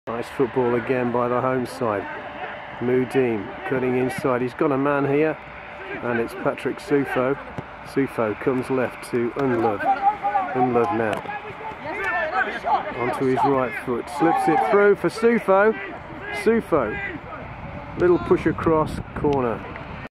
Nice football again by the home side. Mudim cutting inside. He's got a man here, and it's Patrick Suffo. Suffo comes left to Unlove. Unlove now. Onto his right foot. Slips it through for Suffo. Suffo. Little push across corner.